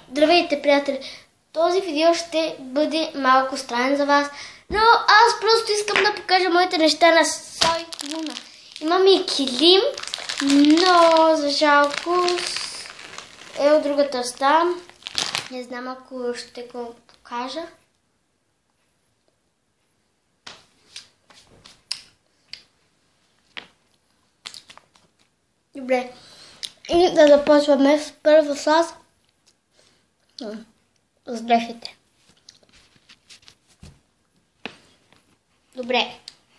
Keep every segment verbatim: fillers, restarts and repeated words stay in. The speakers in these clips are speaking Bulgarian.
Здравейте, приятели! Този видео ще бъде малко странен за вас, но аз просто искам да покажа моите неща на Сой Луна. Имам и килим, но за жалко е от другата страна. Не знам ако ще го покажа. Добре. И да започваме с първо с с дрехите. Добре.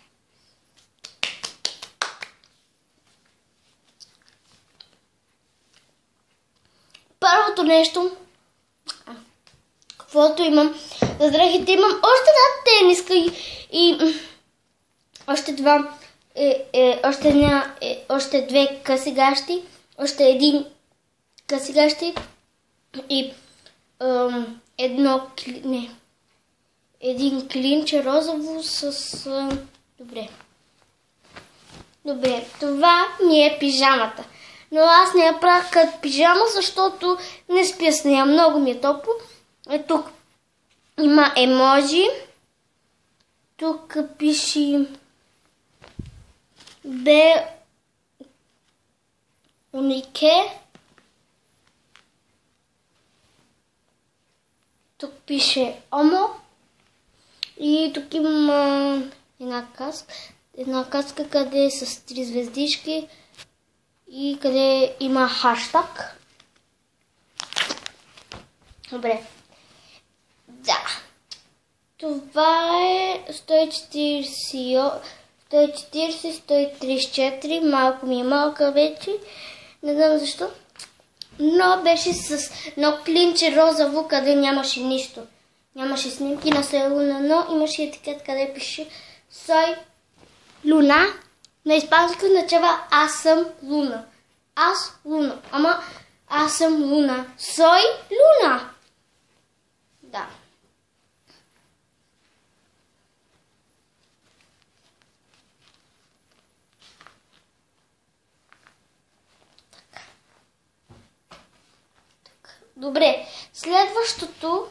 Първото нещо, каквото имам за дрехите, имам още една тениска и, и още два, е, е, още, една, е, още две късигащи, още един късигащи и ем, едно, не, един клинче розово с... Е, добре. Добре, това ми е пижамата. Но аз не я правя като пижама, защото не спя с нея. Много ми е топло. Е, тук има еможи. Тук пише Бе Унике. Тук пише Омо. И тук има една каска. Една каска, къде е с три звездички. И къде има хаштаг. Добре. Да. Това е сто и четиридесет, сто и тридесет и четири. Малко ми е малка вече. Не знам защо. Но беше с едно клинче розово, къде нямаше нищо. Нямаше снимки на Сой Луна, но имаше етикет, къде пише Сой Луна. На испански означава аз съм Луна. Аз Луна. Ама аз съм Луна. Сой Луна. Да. Така. Така. Добре. Следващото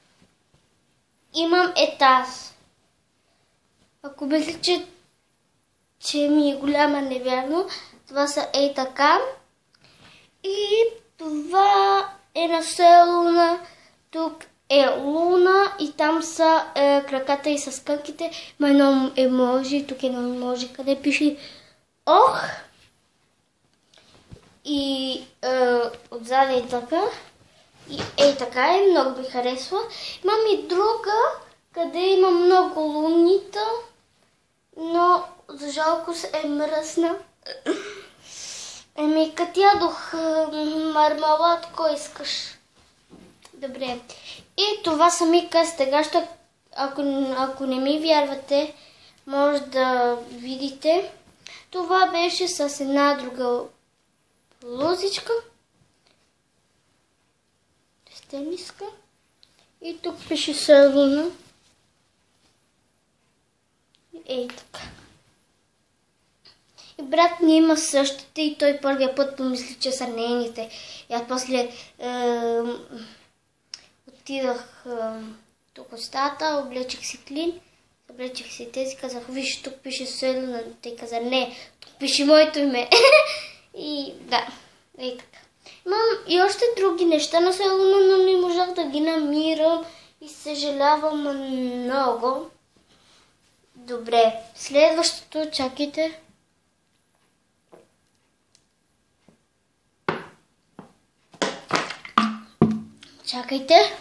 имам е тази. Ако мисля, че че ми е голяма, невярно. Това са ей така. И това е на Сой Луна. Тук е Луна и там са е, краката и с кънките. Има едно еможи. Тук е едно еможи, къде пише Ох. И е, отзади е така. И ей така е. Много ми харесва. Имам и друга, къде има много лунита. Но за жалост е мръсна. Еми, като ядох мармалад, кой искаш? Добре. И това са ми къстегаща. Ако, ако не ми вярвате, може да видите. Това беше с една друга лозичка. Стениска. И тук пише Сой Луна. Ей така. И брат ми има същите и той първия път помисли, че са нейните. И аз после е, отидах е, тук от стаята, облечих си клин, облечих си тези, казах, виж, тук пише Сой Луна. Те каза, не, тук пише моето име. И да, ей така. Имам и още други неща на Сой Луна, но не можах да ги намирам и съжалявам много. Добре, следващото, чакайте. Чакайте.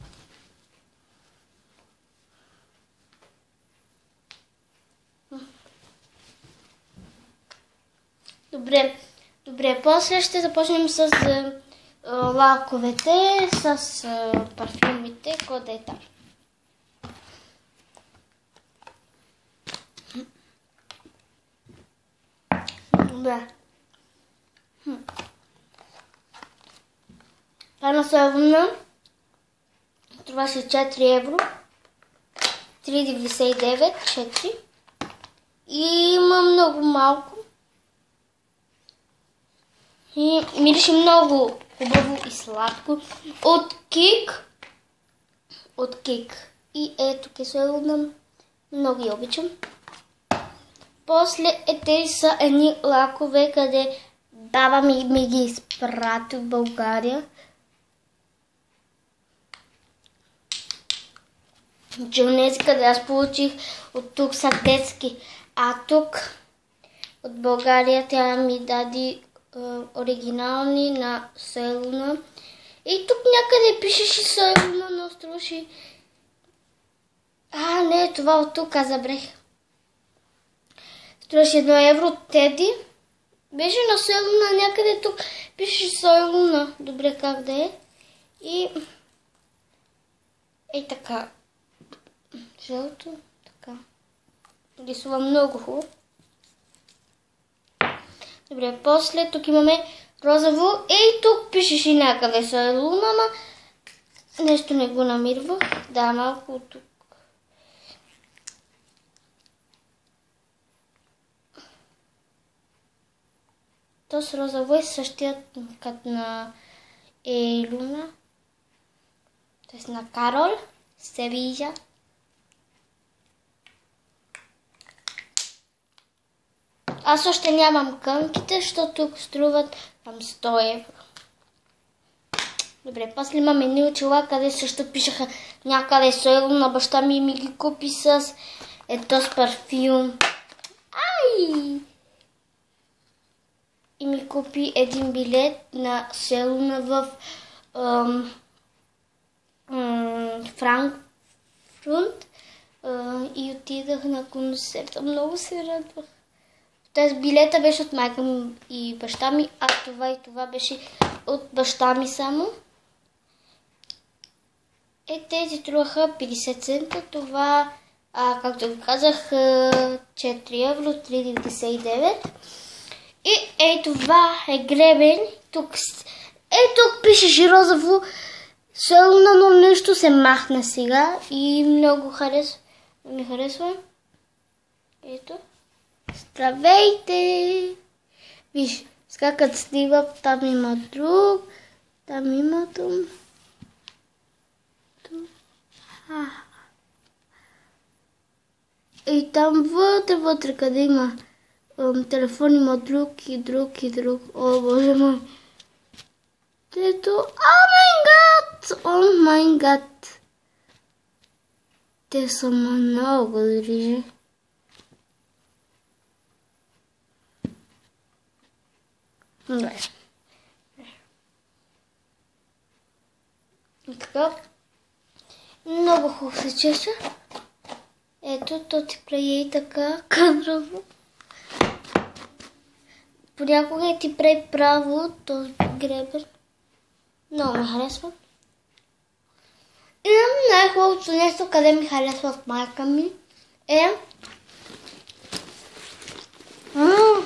Добре, добре, после ще започнем с а, лаковете, с а, парфюмите, къде е там. Добре. Това на Сой Луна. Това са четири евро. три деветдесет и девет, четири. И има много малко. И мирише много хубаво и сладко. От Кик. От Кик. И ето киселина. Много я обичам. После е, те са едни лакове, къде баба ми, ми ги изпрати в България. Че онези, къде аз получих от тук са детски. А тук от България тя ми даде е, оригинални на Соелуна. И тук някъде пишеше Соелуна, но струваше. А, не, това от тук, аз забрех. Струваше едно евро от Теди. Беше на Соелуна, някъде тук пишеше Соелуна. Добре, как да е. И е така. Жълто, така. Рисува много хубаво. Добре, после тук имаме розово. Ей, тук пишеше някъде Соелуна, ама нещо не го намирвах. Да, малко от тук. Този розово е същият като на Елуна. Т.е. на Карол. Се вижда. Аз още нямам кънките, защото тук струват там сто евро. Добре, после имаме ни очила, къде също пишеха някъде Соелуна. Баща ми ми ги купи с ето с парфюм. Ай! И ми купи един билет на Соелуна в ам, ам, Франкфурт и отидах на концерта. Много се радвах. Тази билета беше от майка ми и баща ми, а това и това беше от баща ми само. Е, тези струваха петдесет цента. Това, а, както ви казах, четири евро, три деветдесет и девет. И ей, това е гребен. Тук, ей, тук пишеше розово Соелуна, но нещо се махна сега и много харесва. Ми харесва. Ето. Здравейте! Виж, скакат сливък, там има друг, там има там. И там вътре, вътре, къде има ам, телефон, има друг и друг и друг. О, боже мой! Ето, о май гад! О май гад! Те са много движи. Добре. И така. Много хубаво се чеша. Ето, то ти прави и така кадрово. Понякога ти прави право този гребен. Много ми харесва. И най-хубавото нещо, къде ми харесва от майка ми, е Ммм.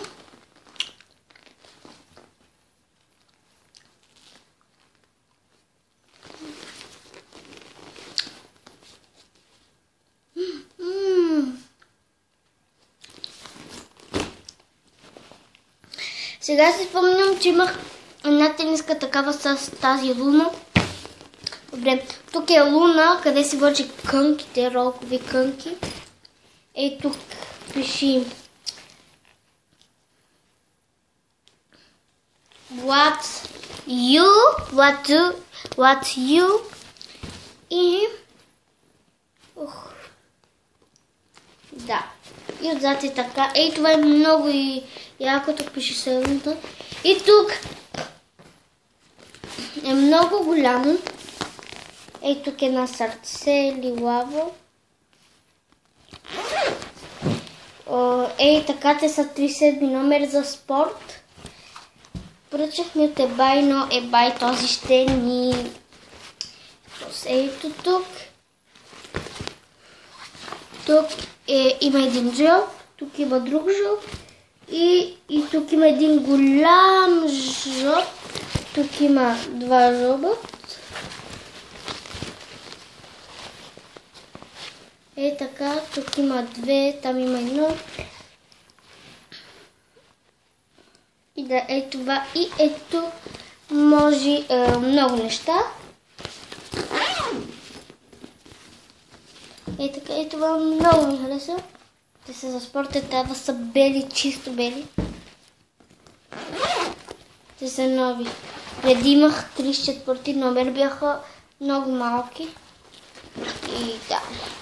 Сега си спомням, че имах една тениска такава с тази луна. Добре, тук е луна, къде си върши кънките, ролкови кънки. Ей, тук пиши What you, what you, what you и Ух. Да. И отзад е така. Ей, това е много и яко, тук пише Соелуна. И тук е много голямо. Ей, тук е на сърце, лилаво. Ей, така те са тридесет и седми номер за спорт. Поръчахме от eBay, но eBay този ще ни... Ето тук. Тук е, има един жълт, тук има друг жълт и, и тук има един голям жълт. Тук има два жълба. Е така, тук има две, там има едно. И да, е това. И ето може е, много неща. Е така, е това много ми хареса. Те са за спорта, трябва са бели, чисто бели. Те са нови. Преди имах тридесет и четвърти номер, бяха много малки. И да.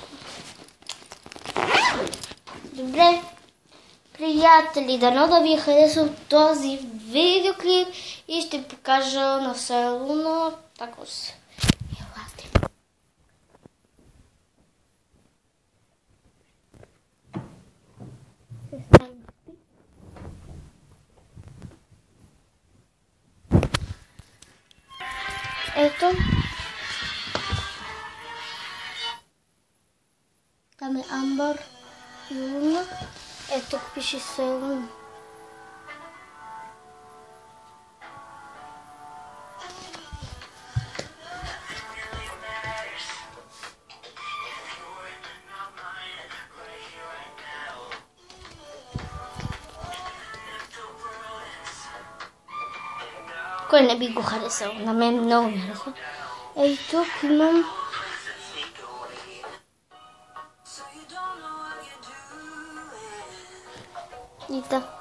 Добре, приятели, дано да ви е харесал този видеоклип и ще покажа на село на Такос. Елате. Ето. Там е Амбър и Луна. Ето тук пише село. Кой не би го харесал? На мен много ми харесва. Ей, тук имам... И да.